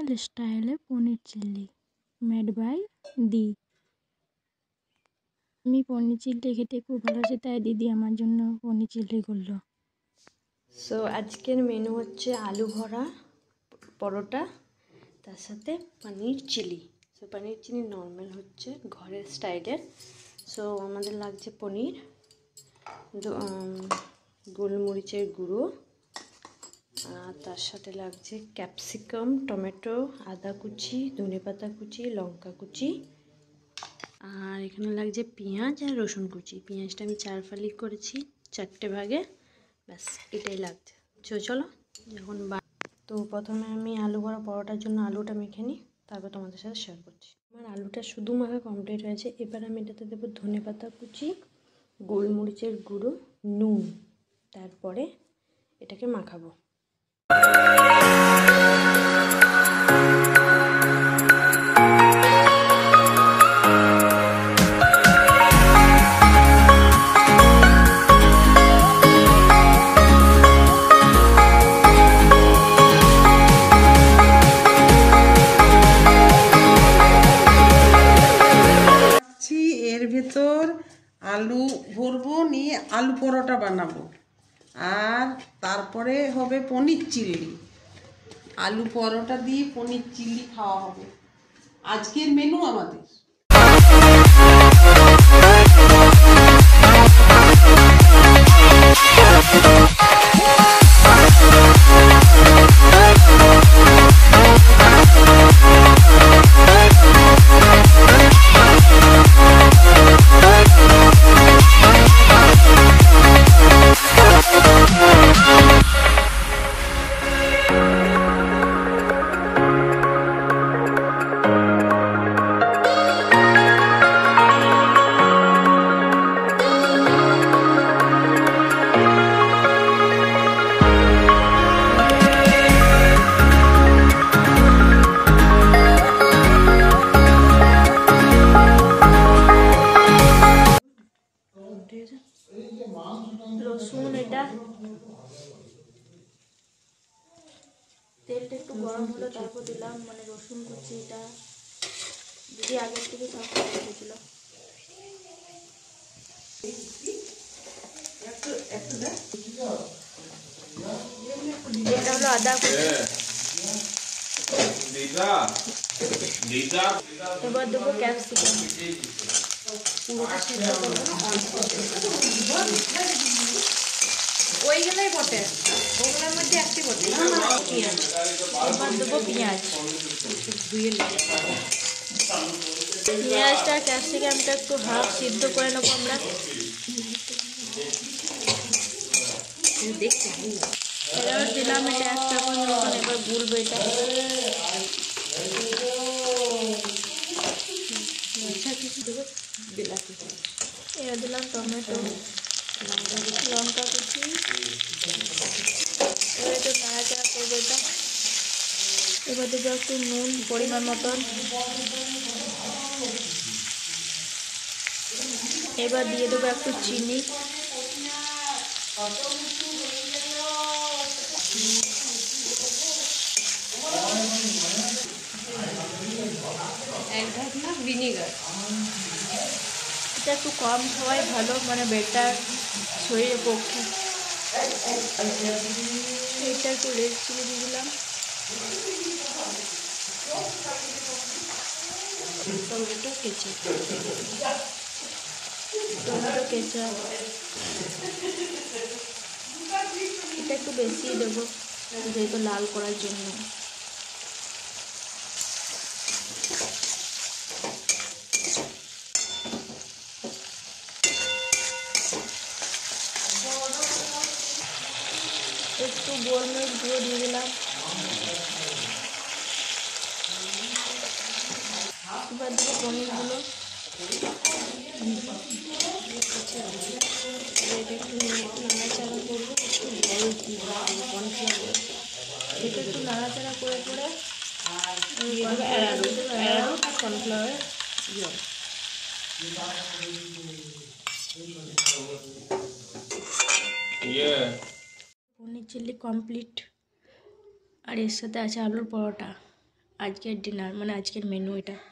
Hotel স্টাইলে পনির চিল্লি made by the. আমি পনির চিল্লি খেতে খুব ভালোবাসি, তাই দিদি আমার জন্য পনির চিল্লি করলো। সো আজকের মেনু হচ্ছে আলু ভরা পরোটা, তার সাথে paneer chilli. So paneer chilli normal হচ্ছে ঘরের স্টাইলের। সো আমাদের লাগছে পনির, গোলমরিচের গুঁড়ো, আর তার সাথে লাগছে ক্যাপসিকাম, টমেটো, আদা কুচি, ধনেপাতা কুচি, লঙ্কা কুচি, আর এখানে লাগছে পেঁয়াজ আর রসুন কুচি। পেঁয়াজটা আমি 4 ফালি করেছি 4টে ভাগে, ব্যাস এটাই লাগছে। চলো যখন তো প্রথমে আমি আলু ভরা পরোটার জন্য আলুটা মেখে নিই, তারপর তোমাদের সাথে শেয়ার করছি। আমার আলুটা শুধু মাখা কমপ্লিট হয়েছে। এবার আমি এটাতে দেবো ধনেপাতা কুচি, গোলমরিচের গুঁড়ো, নুন, তারপরে এটাকে মাখাবো। এর ভেতর আলু ভরবো, নিয়ে আলু পরোটা বানাবো, আর তারপরে হবে পনির চিল্লি। আলু পরোটা দিয়ে পনির চিল্লি খাওয়া হবে আজকের মেনু আমাদের। রসুন, এটা তেলটা একটু গরম হলো, তারপর দিলাম মানে রসুন কুচি। এটা দিদি আগের থেকে সব করে রেখেছিল। এটা হলো আদা কুচি। এবার দেবো ক্যাপসিকাম। ওইগুলোই বটে, ওগুলোর মধ্যে একটি বটে। পেঁয়াজ, এবার দেবো পেঁয়াজ। পেঁয়াজটা ক্যাপসিকামটা একটু হাফ সিদ্ধ করে নেবো আমরা। এবার দিলাম এটা 1 চামচ মতন। এবার গুলবো এটা। এবার দিলাম টমেটো, লঙ্কা কুচি। এবার একটু নাড়াচাড়া করবো এটা। এবার দেবো একটু নুন পরিমাণ মতন। এবার দিয়ে দেবো একটু চিনি। ভিনিগার। এটা একটু কম খাওয়াই ভালো, মানে বেটার শরীরের পক্ষে। এটা একটু রেড চিলি দিয়ে দিলাম। টমেটো কেচাপ, এটা একটু বেশি দেবো যেহেতু লাল করার জন্য। একটু গোলমরিচ গুঁড়ো দিয়ে দিলাম। এবার দেবো পনিরগুলো। এটা একটু নাড়াচাড়া করবো, একটু জল কর্নফ্লাওয়ার। এটা একটু নাড়াচাড়া করে করে কর্নফ্লাওয়ার জল। পনির চিল্লি কমপ্লিট। আর এর সাথে আছে আলুর পরোটা। আজকের ডিনার মানে আজকের মেনু এটা।